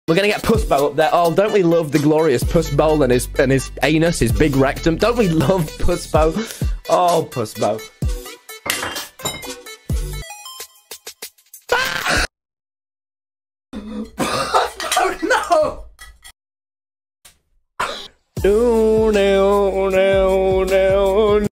We're gonna get Puss Bowl up there. Oh, don't we love the glorious Puss Bowl and his anus, his big rectum? Don't we love Puss Bowl? Oh, Puss Bowl. Oh no! No, no.